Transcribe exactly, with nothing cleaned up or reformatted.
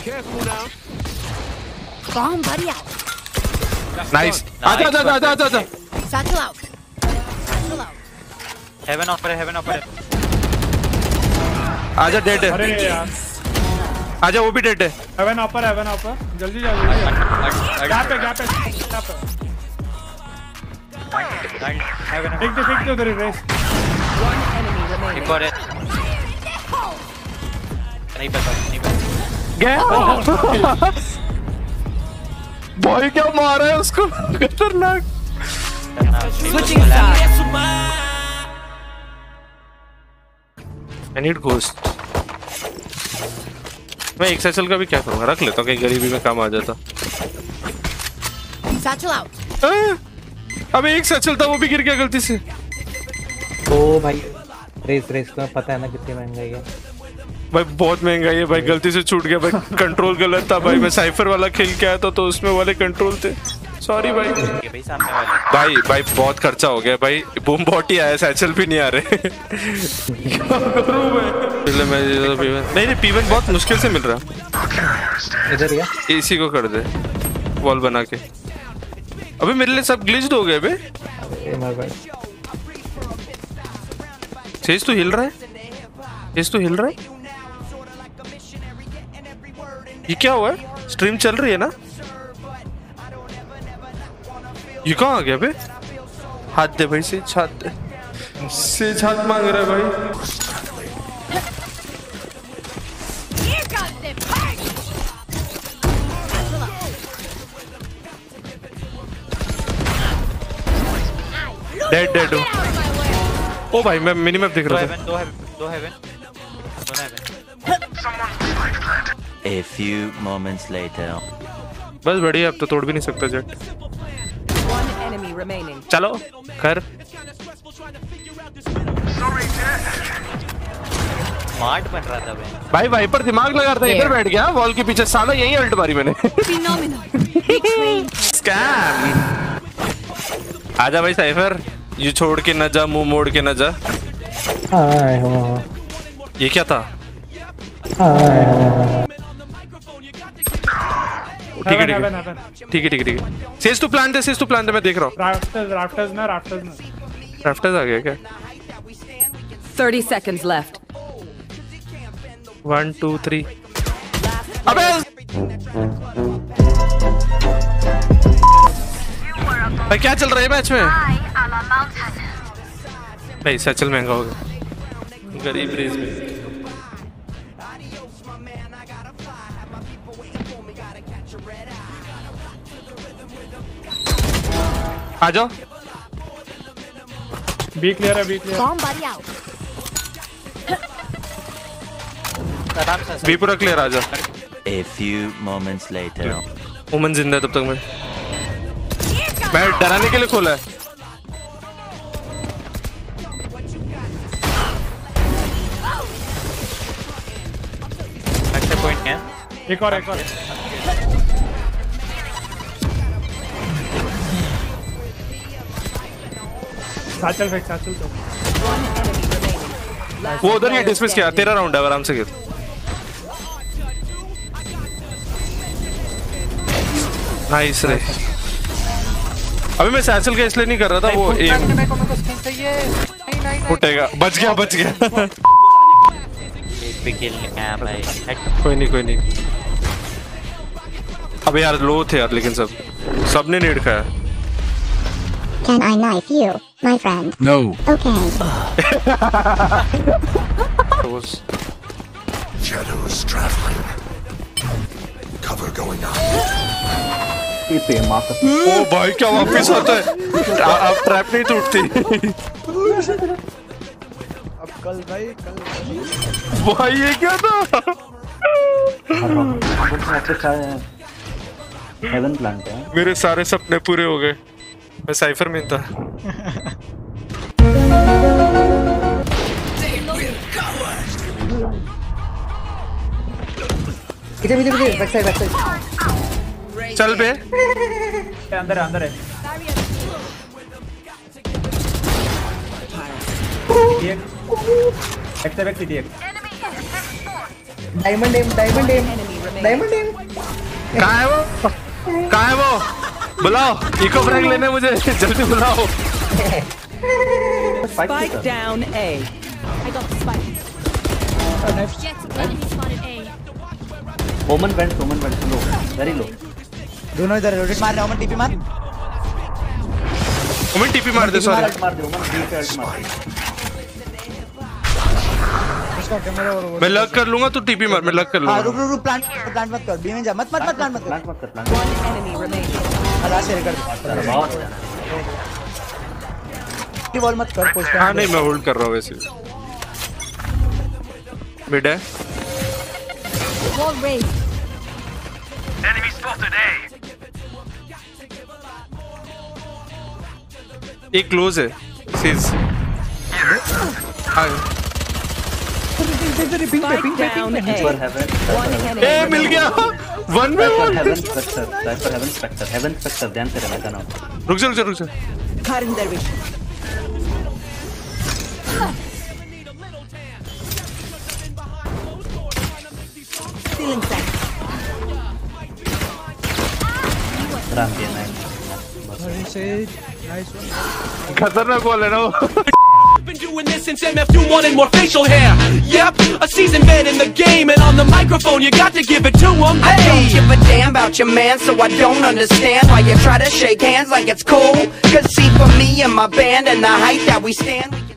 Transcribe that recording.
Bomb buddy out. Nice. आजा आजा आजा आजा आजा. Satchel out. Satchel out. Heaven ऊपर है, heaven ऊपर है. आजा डेड है. अरे यार. आजा वो भी डेड है. हेवन ऊपर, हेवन ऊपर. जल्दी जा जल्दी. गैप पे गैप पे गैप पे. एक तो फेंक दो उधर रेस. One enemy remaining. एक और है. नहीं पता, नहीं पता. गया. बॉय क्या मारा है उसको. खतरनाक. Switching sides. I need ghost. मैं एक सैचल का भी क्या करूँगा, रख लेता हूँ कहीं गरीबी में काम आ जाता. Satchel out. अबे एक सैचल था वो भी गिर गया गलती से. ओ भाई रेस रेस का पता है ना कितनी महंगाई है भाई. बहुत महंगाई है भाई. गलती से छूट गया भाई. कंट्रोल गलत था भाई. मैं साइफर वाला खेल के आया था तो उसमें वाले कंट्रोल थे. सॉरी भाई. भाई सामने वाले. भाई भाई बहुत खर्चा हो गया भाई. बूम बॉट ही आया, सैचल भी नहीं आ रहे. क्या करूं मैं. पहले मैं नहीं नहीं पीवन बहुत मुश्किल से मिल रहा. इधर या इसी को कर दे वॉल बना के. अबे मेरे लिए सब ग्लिच्ड हो गए बे. सेज तो हिल रहा है. सेज तो हिल रहा है. ये क्या हुआ है. स्ट्रीम चल रही है ना. ये कहाँ आ गया बे. हाथ दे भाई. से हाथ दे. से हाथ मांग रहा है भाई. डेड डेड हो. ओ भाई मैं मिनी मैप देख रहा था. दो हेवन, दो हेवन, दो heaven. A few moments later. बस बढ़िया. अब तो तोड़ भी नहीं सकता जेट. One enemy remaining. चलो कर. स्मार्ट बन रहा था भाई. भाई वाइपर दिमाग लगा रहा था. इधर बैठ गया वॉल के पीछे. साला यही अल्ट मारी मैंने. Phenomenal. स्कैम. आजा भाई साइफर. ये छोड़ के न जा. मुंह मोड़ के न जा. हाय हो. ये क्या था. हाय हो. ठीक है ठीक है ठीक है ठीक है ठीक है. सेज टू प्लान दे. सेज टू प्लान दे. मैं देख रहा हूँ. राफ्टर्स राफ्टर्स ना राफ्टर्स ना. राफ्टर्स आ गया क्या. Thirty seconds left. One two three. अबे भाई क्या चल रहा है मैच में. भाई सचल महंगा हो गया. गरीब रेस में. आ जाओ. बी क्लियर है. B clear. Bomb buddy out. B पूरा क्लियर. आ जा. A few moments later. उमन जिंदा है तब तक. मैं मैं डराने के लिए खोला है. अच्छा पॉइंट है. एक और एक और. साचल फेंक. साचल तो वो उधर ही डिसमिस किया. तेरा राउंड है. आराम से खेल. नाइस रे. अभी मैं सैचल का इसलिए नहीं कर रहा था. वो एक फुटेगा. बच गया बच गया. एक पे किल है भाई. कोई नहीं कोई नहीं. अबे यार लो थे यार. लेकिन सब सबने नेड खाया. Can I knife you, my friend? No. Okay. Shadows traveling. Cover going on. ओ भाई क्या वापस आता है. अब ट्रैप नहीं टूटती. अब कल भाई कल भाई ये क्या था. हेवन प्लांट है. मेरे सारे सपने पूरे हो गए. मैं साइफर में था. पीछे पीछे पीछे. Back side back side. चल बे. अंदर है अंदर है. Diamond M diamond M. remaining. कहाँ है वो कहाँ है वो बुलाओ इको फ्रैग लेने मुझे जल्दी बुलाओ Spike down A. I got the spike. Jets, enemy spotted A. Omen went Omen went low very low दोनों इधर रोटेट मार रहे ओमन टीपी मार ओमन टीपी मार दे सॉरी मार दे ओमन बी पे अल्ट मार इसका कैमरा और मैं लग कर लूंगा तू टीपी मार मैं लग कर हां लूंगा रुक रुक रुक प्लांट प्लांट मत कर बी में जा मत मत मत प्लांट मत कर प्लांट मत कर प्लांट One enemy remaining. आधा शेयर कर बहुत दे बॉल मत कर पोस्ट हाँ नहीं मैं होल्ड कर रहा हूँ वैसे मिड है Wall raised. एक क्लोज है सीज हाँ Spike down A. पर हेवन One ए enemy. मिल गया वन में one heaven structure Cypher heaven structure heaven structure ध्यान से रहना जाना रुक जा रुक जा रुक जा Cutting their vision. Stealing sight. Ram दिया मैं खतरनाक बॉल है ना वो Been doing this since M F two wanted more facial hair. Yep, a seasoned man in the game, and on the microphone you got to give it to him. I don't give a damn about your man, so I don't understand why you try to shake hands like it's cool. Cause see, for me and my band and the height that we stand, we can